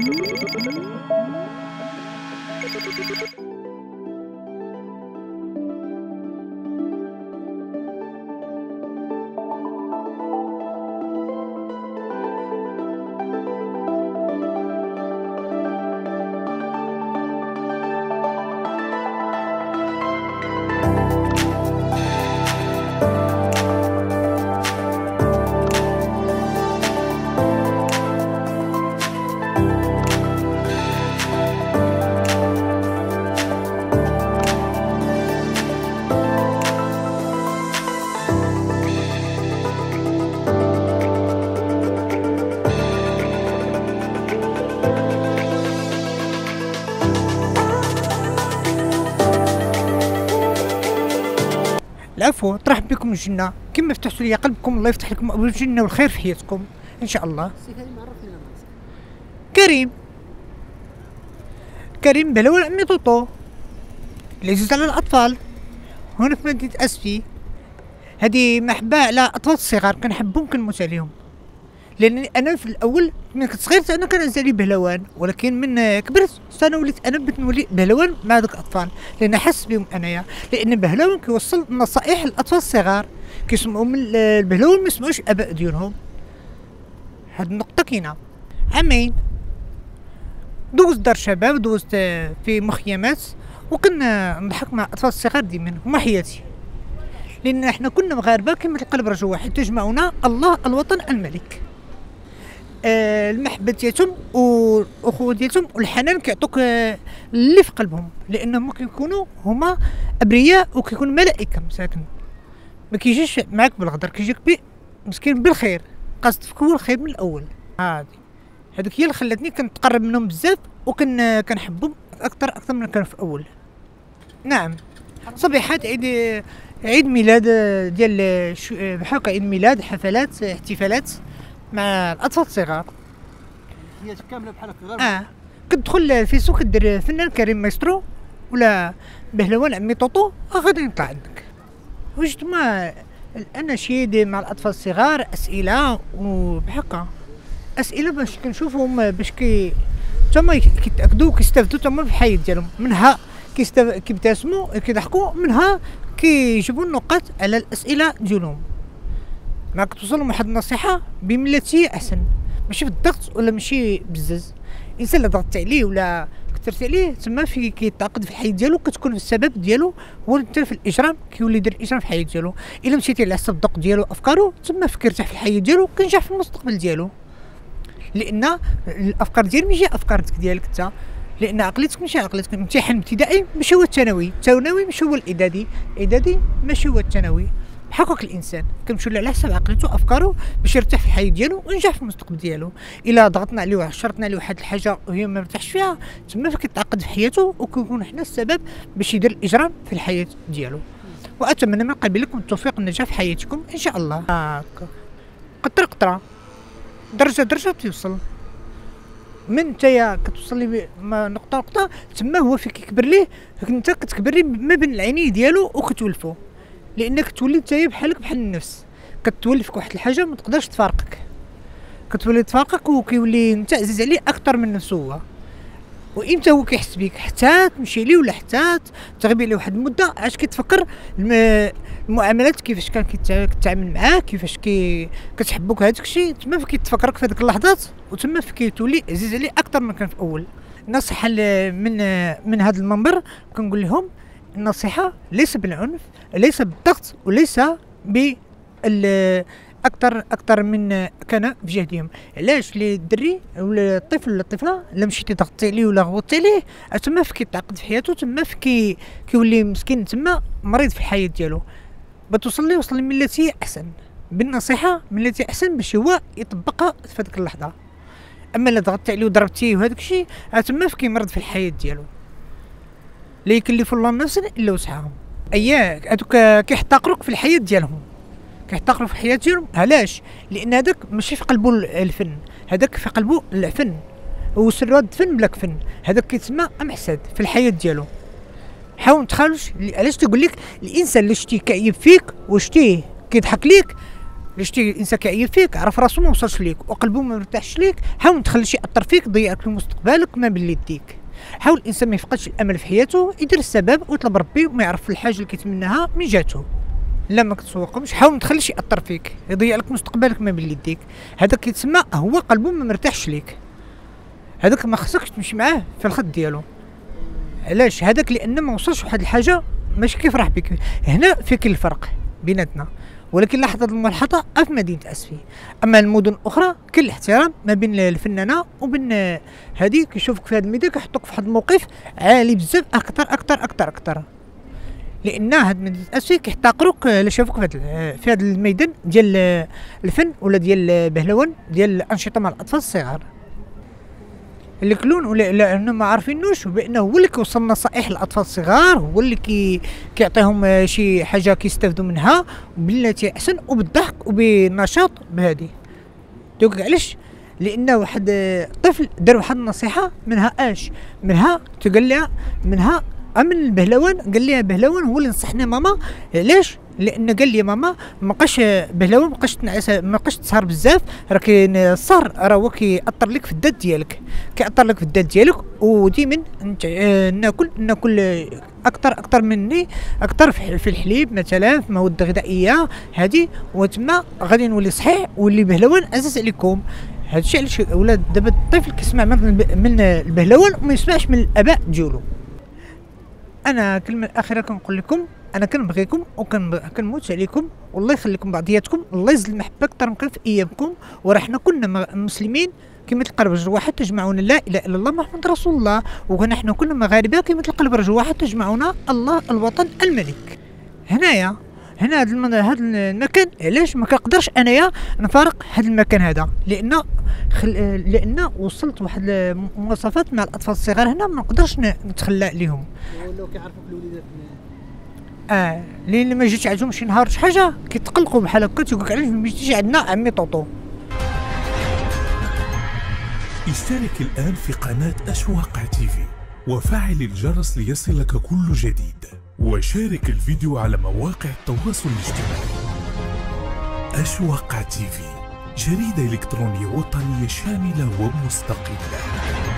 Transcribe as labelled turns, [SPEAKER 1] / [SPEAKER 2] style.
[SPEAKER 1] العفو، ترحب بكم الجنة. كما فتحتوا لي قلبكم الله يفتح لكم أبواب الجنة والخير في حياتكم إن شاء الله. كريم بهلول عمي طوطو العزيز على الأطفال هنا في مدينة أسفي. هذه محبة على أطفال الصغار، كنحبهم كنموت عليهم، لأن أنا في الأول ملي كنت صغير أنا كان عزالي بهلوان، ولكن من كبرت أنا وليت أنا بغيت نولي بهلوان مع دوك الأطفال، لأن حاس بهم أنايا، لأن بهلوان كيوصل نصائح للأطفال الصغار، كيسمعوا من البهلوان ما يسمعوش الآباء ديالهم. هاد النقطة كاينة. عامين دوزت دار شباب، دوزت في مخيمات، وكنضحك مع الأطفال الصغار ديما، هما حياتي، لأن احنا كنا مغاربة كما القلب رجل واحد، تجمعنا الله الوطن الملك. المحبة ديالهم والأخوة ديالهم والحنان كيعطوك اللي في قلبهم، لأنهم كيكونوا هما أبرياء وكيكونوا ملائكة مساكن، ما كيجيش معاك بالغدر، كيجيك مسكين بالخير، قصدك هو الخير من الأول. هذيك هي اللي خلاتني كنتقرب منهم بزاف وكنحبهم أكثر من كان في الأول. نعم، صبيحات عيد ميلاد ديال بحال هكا، عيد ميلاد، حفلات، احتفالات مع الاطفال الصغار.
[SPEAKER 2] هي كامله بحال هكا.
[SPEAKER 1] كتدخل الفيسبوك كدير فنان كريم مايسترو ولا بهلوان عمي طوطو غادي يطلع عندك. وجدت مع الاناشيد مع الاطفال الصغار، اسئله وبحال هكا، اسئله باش كنشوفهم باش تما كيتاكدوا وكيستافدوا تما في الحياه ديالهم، منها كيبتسموا كيضحكوا، منها كيجيبوا النقاط على الاسئله ديالهم. ما كتوصلهم واحد النصيحه بملتي احسن، ماشي في الضغط ولا ماشي بزاز. الانسان اللي ضغطت عليه ولا كثرت عليه تما في كيتعقد في الحياه ديالو، كتكون السبب ديالو هو انت في الاجرام، كيولي يدير الاجرام في الحياه ديالو. الا مشيتي على حسب الذوق ديالو افكارو تما كيرتاح في الحياه ديالو، كينجح في المستقبل ديالو، لان الافكار ديالو ماشي افكارك ديالك انت، لان عقليتك ماشي عقليتك. الامتحان الابتدائي ماشي هو الثانوي، الثانوي ماشي هو الاعدادي، الاعدادي ماشي هو الثانوي. بحقك الانسان كنمشيو على حسب عقليته افكاره باش يرتاح في الحياه ديالو وينجح في المستقبل ديالو. الا ضغطنا عليه وعشرتنا عليه واحد الحاجه وهي ما مرتاحش فيها تما كيتعقد في حياته، وكيكون حنا السبب باش يدير الاجرام في الحياه ديالو. واتمنى من قلبي لكم التوفيق والنجاح في حياتكم ان شاء الله. قطره قطره، درجه درجه توصل، من نتايا كتوصل لي نقطه نقطه تما هو فين كيكبر ليه، انت كتكبر ليه ما بين العينين ديالو وكتولفو، لانك تولي نتايا بحالك بحال النفس، كتولي فيك واحد الحاجه ما تقدرش تفارقك، كتولي تفارقك وكيولي انت عزيز عليه اكثر من نفسه هو. وامتى هو كيحس بيك؟ حتى تمشي ليه ولا حتى تغيبي عليه واحد المده، عاش كيتفكر المعاملات كيفاش كان كتعامل معاه، كيفاش كتحبوك، هذاك الشيء تما فين كيتفكرك في هذيك اللحظات، وتما فين كيتولي عزيز عليه اكثر من كان في الاول. النصيحه من هذا المنبر كنقول لهم، النصيحه ليس بالعنف، ليس بالضغط، وليس اكثر من كان في جهدهم. علاش؟ الدري ولا الطفل ولا الطفله الا مشيتي ضغطتي عليه ولا غوطتي عليه تما فين كيتعقد في حياته، تما فين كيولي مسكين، تما مريض في الحياه ديالو. بتوصل لي وصل من التي احسن، بالنصيحه من التي احسن باش هو يطبقها في هذيك اللحظه. اما الا ضغطت عليه وضربتيه وهذاك الشيء تما فين كيمرض في الحياه ديالو. لا يكلف الله نفسا الا وسعها. هذوك كيحتقروك في الحياه ديالهم، كيحتقروا في الحياه ديالهم. علاش؟ لان هذاك ماشي في قلبه الفن، هذاك في قلبه الفن، وسر هذا الفن بلا فن، هذاك كيتسمى محسد في الحياه ديالو. حاول متخالوش. علاش تقول لك الانسان اللي شتيه كيعيب فيك وشتيه كيضحك ليك الا شتي الانسان كيعيط فيك عرف راسو ما وصلش ليك وقلبو ما مرتاحش ليك، حاول ما تخليش ياثر فيك يضيعك في مستقبلك ما بين يديك. حاول الانسان ما يفقدش الامل في حياته، يدير السبب ويطلب ربي وما يعرف الحاجه اللي كيتمناها من جاتو. لا ما كتسوقهمش، حاول ما تخليش ياثر فيك يضيع لك مستقبلك ما بين يديك. هذاك كيتسمى هو قلبو ما مرتاحش ليك، هذاك ما خصكش تمشي معاه في الخط ديالو. علاش؟ هذاك لان ما وصلش واحد الحاجه ماشي كيفرح بك. هنا في كاين الفرق بيناتنا، ولكن لاحظ هذه الملاحظه في مدينه اسفي. اما المدن الاخرى كاين الاحترام ما بين الفنانه وبين هذه، كيشوفك في هذا الميدان كيحطوك في واحد الموقف عالي بزاف اكثر لان هاد مدينه اسفي كيحتقروك الا شافوك في هذا الميدان ديال الفن ولا ديال بهلوان ديال الانشطه مع الاطفال الصغار. الكلون ولا لانه ما عارفينوش بانه هو اللي كيوصل نصائح للاطفال الصغار، هو اللي كيعطيهم شي حاجه كيستافدوا منها بالتي احسن وبالضحك وبالنشاط بهذه. دوك علاش؟ لان واحد طفل دار واحد النصيحه منها تقال لها من البهلوان، قال لي بهلوان هو اللي نصحني ماما. علاش؟ لان قال لي ماما مابقاش بهلوان مابقاش تنعس، مابقاش تسهر بزاف، راه كاين السهر راه هو كيأثر لك في الذات ديالك، وديما ناكل اكثر مني اكثر في الحليب مثلا، في مواد غذائيه هذه، وتما غادي نولي صحيح واللي بهلوان عزيز عليكم. هذا الشيء علاش ولاد دابا الطفل كيسمع من البهلوان وما يسمعش من الاباء ديالو. انا كلمه اخيره كنقول لكم، انا كنبغيكم وكنموت عليكم، والله يخليكم بعضياتكم، الله يزيد المحبه اكثر من في ايامكم، وراه حنا كلنا مسلمين كما القلب رجل واحد تجمعنا لا اله الا الله محمد رسول الله، ونحن كلنا مغاربه كما القلب رجل واحد تجمعنا الله الوطن الملك. هنا هذا المكان علاش ما كنقدرش انايا نفارق هذا المكان هذا، لان وصلت واحد المواصفات مع الاطفال الصغار هنا ما نقدرش نتخلى عليهم.
[SPEAKER 2] ولاو كيعرفوك الوليدات
[SPEAKER 1] اللي ما جيتش عندهم شي نهار شي حاجه كيتقلقوا بحال هكا، تيقول لك علاش ما جيتيش عندنا عمي طوطو.
[SPEAKER 3] اشترك الآن في قناة أشواق تيفي وفعل الجرس ليصلك كل جديد، وشارك الفيديو على مواقع التواصل الاجتماعي. أشواق تيفي، جريدة إلكترونية وطنية شاملة ومستقلة.